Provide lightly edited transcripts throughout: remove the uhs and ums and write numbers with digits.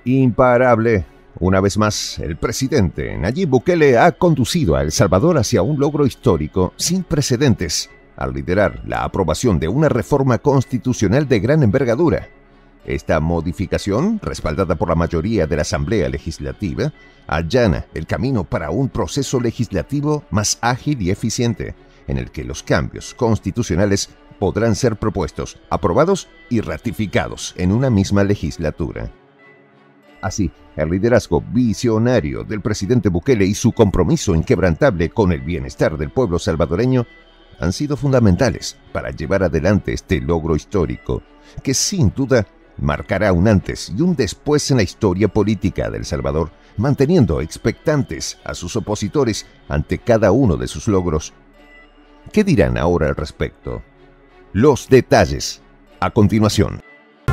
Imparable. Una vez más, el presidente Nayib Bukele ha conducido a El Salvador hacia un logro histórico sin precedentes, al liderar la aprobación de una reforma constitucional de gran envergadura. Esta modificación, respaldada por la mayoría de la Asamblea Legislativa, allana el camino para un proceso legislativo más ágil y eficiente, en el que los cambios constitucionales podrán ser propuestos, aprobados y ratificados en una misma legislatura. Así, el liderazgo visionario del presidente Bukele y su compromiso inquebrantable con el bienestar del pueblo salvadoreño han sido fundamentales para llevar adelante este logro histórico, que sin duda marcará un antes y un después en la historia política de El Salvador, manteniendo expectantes a sus opositores ante cada uno de sus logros. ¿Qué dirán ahora al respecto? Los detalles, a continuación.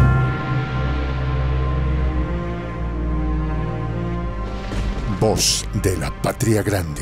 Voz de la Patria Grande.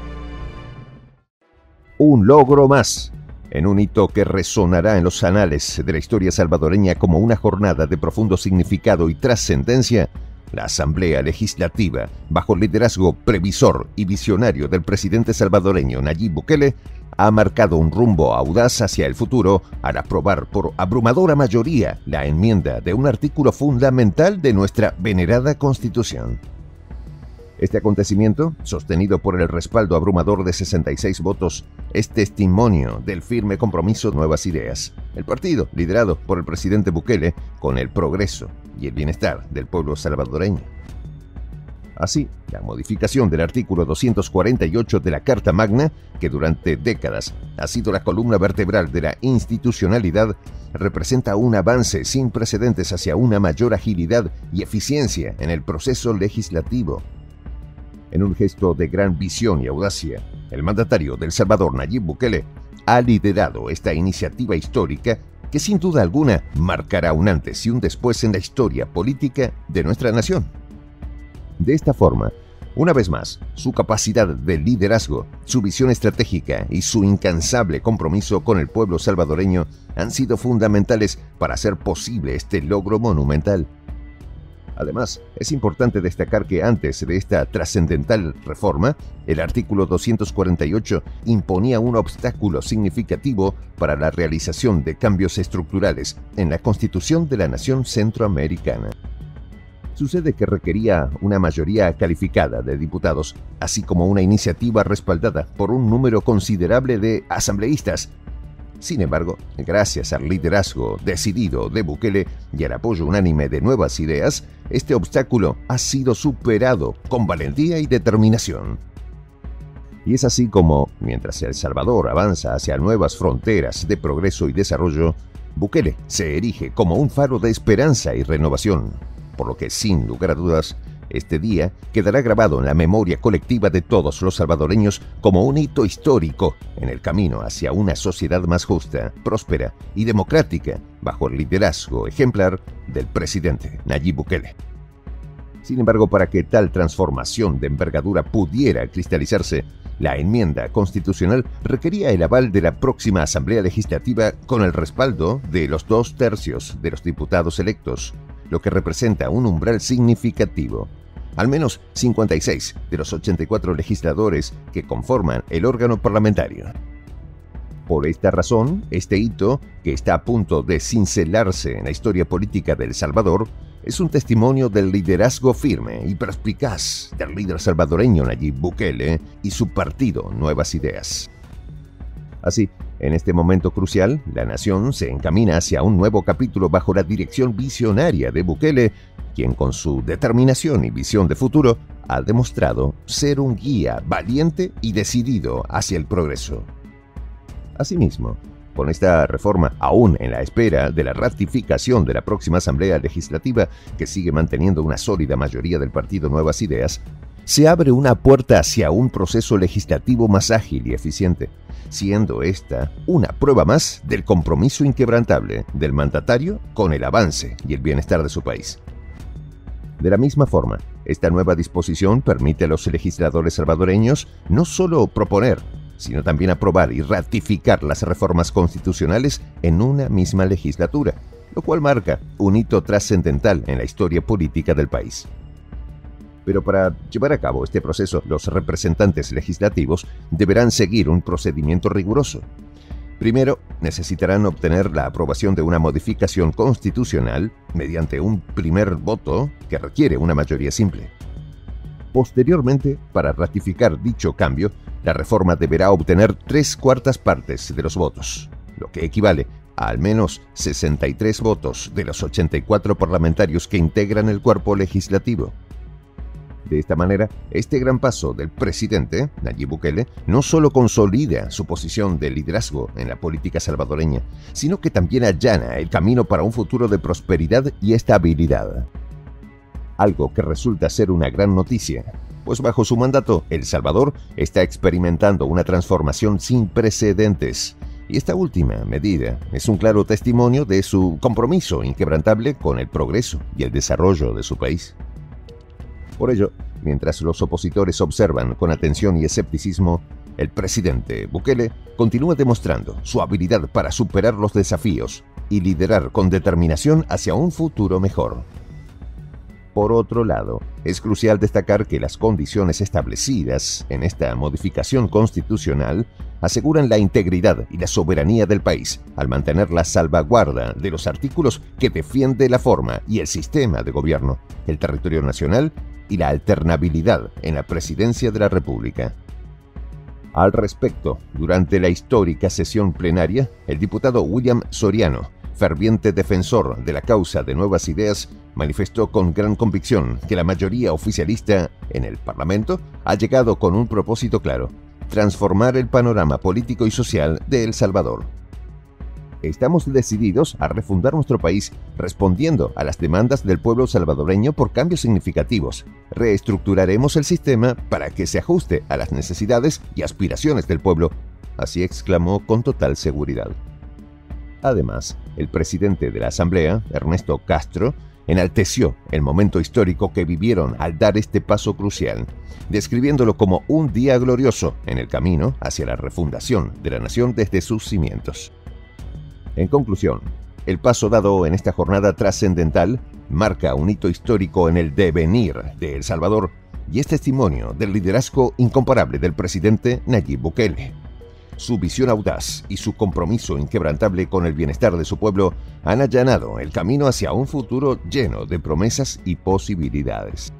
Un logro más, en un hito que resonará en los anales de la historia salvadoreña como una jornada de profundo significado y trascendencia. La Asamblea Legislativa, bajo el liderazgo previsor y visionario del presidente salvadoreño Nayib Bukele, ha marcado un rumbo audaz hacia el futuro al aprobar por abrumadora mayoría la enmienda de un artículo fundamental de nuestra venerada Constitución. Este acontecimiento, sostenido por el respaldo abrumador de 66 votos, es testimonio del firme compromiso de Nuevas Ideas, el partido liderado por el presidente Bukele con el progreso y el bienestar del pueblo salvadoreño. Así, la modificación del artículo 248 de la Carta Magna, que durante décadas ha sido la columna vertebral de la institucionalidad, representa un avance sin precedentes hacia una mayor agilidad y eficiencia en el proceso legislativo. En un gesto de gran visión y audacia, el mandatario de El Salvador, Nayib Bukele, ha liderado esta iniciativa histórica que sin duda alguna marcará un antes y un después en la historia política de nuestra nación. De esta forma, una vez más, su capacidad de liderazgo, su visión estratégica y su incansable compromiso con el pueblo salvadoreño han sido fundamentales para hacer posible este logro monumental. Además, es importante destacar que antes de esta trascendental reforma, el artículo 248 imponía un obstáculo significativo para la realización de cambios estructurales en la Constitución de la nación centroamericana. Sucede que requería una mayoría calificada de diputados, así como una iniciativa respaldada por un número considerable de asambleístas. Sin embargo, gracias al liderazgo decidido de Bukele y al apoyo unánime de Nuevas Ideas, este obstáculo ha sido superado con valentía y determinación. Y es así como, mientras El Salvador avanza hacia nuevas fronteras de progreso y desarrollo, Bukele se erige como un faro de esperanza y renovación, por lo que, sin lugar a dudas, este día quedará grabado en la memoria colectiva de todos los salvadoreños como un hito histórico en el camino hacia una sociedad más justa, próspera y democrática bajo el liderazgo ejemplar del presidente Nayib Bukele. Sin embargo, para que tal transformación de envergadura pudiera cristalizarse, la enmienda constitucional requería el aval de la próxima Asamblea Legislativa con el respaldo de los 2/3 de los diputados electos, lo que representa un umbral significativo. Al menos 56 de los 84 legisladores que conforman el órgano parlamentario. Por esta razón, este hito, que está a punto de cincelarse en la historia política de El Salvador, es un testimonio del liderazgo firme y perspicaz del líder salvadoreño Nayib Bukele y su partido Nuevas Ideas. Así, en este momento crucial, la nación se encamina hacia un nuevo capítulo bajo la dirección visionaria de Bukele, quien con su determinación y visión de futuro ha demostrado ser un guía valiente y decidido hacia el progreso. Asimismo, con esta reforma, aún en la espera de la ratificación de la próxima Asamblea Legislativa, que sigue manteniendo una sólida mayoría del partido Nuevas Ideas, se abre una puerta hacia un proceso legislativo más ágil y eficiente, siendo esta una prueba más del compromiso inquebrantable del mandatario con el avance y el bienestar de su país. De la misma forma, esta nueva disposición permite a los legisladores salvadoreños no solo proponer, sino también aprobar y ratificar las reformas constitucionales en una misma legislatura, lo cual marca un hito trascendental en la historia política del país. Pero para llevar a cabo este proceso, los representantes legislativos deberán seguir un procedimiento riguroso. Primero, necesitarán obtener la aprobación de una modificación constitucional mediante un primer voto que requiere una mayoría simple. Posteriormente, para ratificar dicho cambio, la reforma deberá obtener 3/4 partes de los votos, lo que equivale a al menos 63 votos de los 84 parlamentarios que integran el cuerpo legislativo. De esta manera, este gran paso del presidente, Nayib Bukele, no solo consolida su posición de liderazgo en la política salvadoreña, sino que también allana el camino para un futuro de prosperidad y estabilidad. Algo que resulta ser una gran noticia, pues bajo su mandato, El Salvador está experimentando una transformación sin precedentes. Y esta última medida es un claro testimonio de su compromiso inquebrantable con el progreso y el desarrollo de su país. Por ello, mientras los opositores observan con atención y escepticismo, el presidente Bukele continúa demostrando su habilidad para superar los desafíos y liderar con determinación hacia un futuro mejor. Por otro lado, es crucial destacar que las condiciones establecidas en esta modificación constitucional aseguran la integridad y la soberanía del país al mantener la salvaguarda de los artículos que defiende la forma y el sistema de gobierno, el territorio nacional y la alternabilidad en la presidencia de la República. Al respecto, durante la histórica sesión plenaria, el diputado William Soriano, ferviente defensor de la causa de Nuevas Ideas, manifestó con gran convicción que la mayoría oficialista en el Parlamento ha llegado con un propósito claro: transformar el panorama político y social de El Salvador. Estamos decididos a refundar nuestro país respondiendo a las demandas del pueblo salvadoreño por cambios significativos. Reestructuraremos el sistema para que se ajuste a las necesidades y aspiraciones del pueblo, así exclamó con total seguridad. Además, el presidente de la Asamblea, Ernesto Castro, enalteció el momento histórico que vivieron al dar este paso crucial, describiéndolo como un día glorioso en el camino hacia la refundación de la nación desde sus cimientos. En conclusión, el paso dado en esta jornada trascendental marca un hito histórico en el devenir de El Salvador y es testimonio del liderazgo incomparable del presidente Nayib Bukele. Su visión audaz y su compromiso inquebrantable con el bienestar de su pueblo han allanado el camino hacia un futuro lleno de promesas y posibilidades.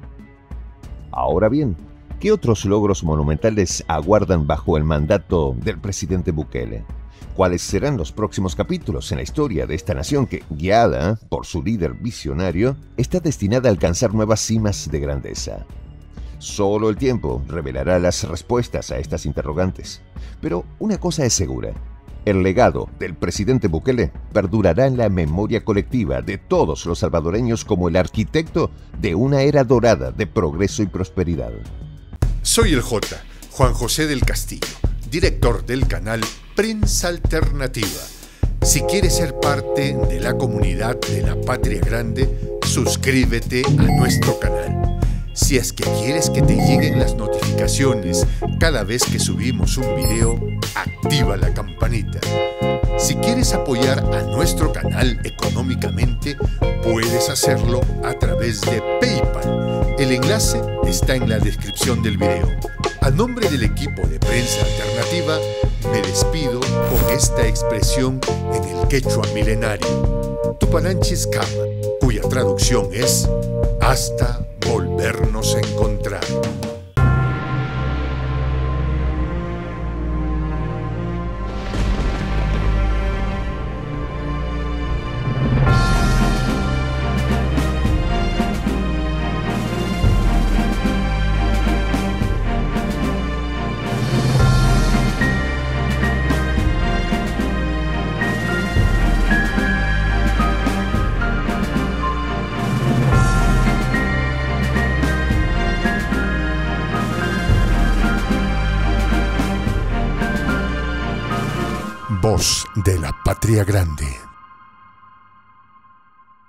Ahora bien, ¿qué otros logros monumentales aguardan bajo el mandato del presidente Bukele? ¿Cuáles serán los próximos capítulos en la historia de esta nación que, guiada por su líder visionario, está destinada a alcanzar nuevas cimas de grandeza? Solo el tiempo revelará las respuestas a estas interrogantes. Pero una cosa es segura: el legado del presidente Bukele perdurará en la memoria colectiva de todos los salvadoreños como el arquitecto de una era dorada de progreso y prosperidad. Soy el Juan José del Castillo, director del canal Prensa Alternativa. Si quieres ser parte de la comunidad de la Patria Grande, suscríbete a nuestro canal. Si es que quieres que te lleguen las notificaciones cada vez que subimos un video, activa la campanita. Si quieres apoyar a nuestro canal económicamente, puedes hacerlo a través de PayPal. El enlace está en la descripción del video. A nombre del equipo de Prensa Alternativa, me despido con esta expresión en el quechua milenario, Tupananchis Kama, cuya traducción es hasta volvernos a encontrar. Voz de la Patria Grande.